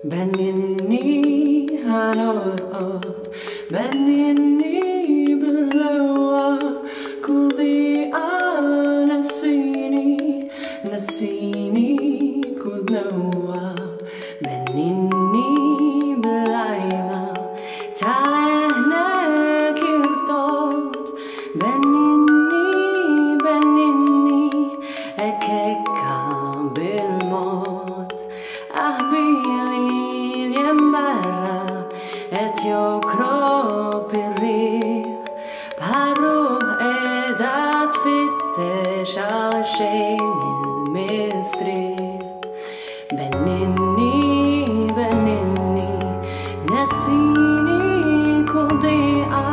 Benini hanot, benini below, kuli nasini, nasini kulnoa, benini belayma, talene kirtot, benini, ekeka bilmot, ahbili liembara, et yo kropiri, paru edat fitte shal shemil mistri, benini, nesini kudia,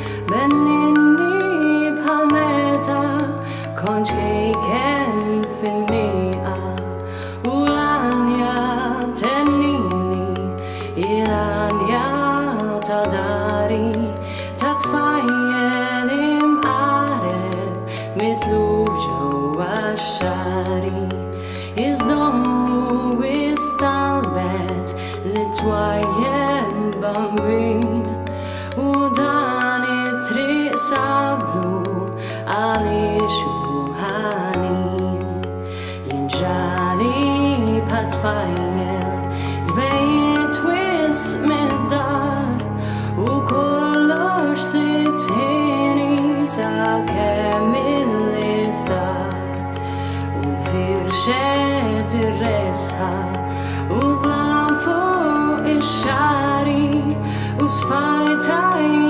benini palmeta, konchke ken finia, ulania tenini, ilania tadari, tatfayenim areb, mitluv joashari, izdomu istalbet, litwayen bambin, udani tri sablu, alishu hanin, yinjali patfayel, dbeit wis middar, ukollox sibt hini sa kemillisar, firxet ir-resħa u blan fuq ix-xari u sfajtaj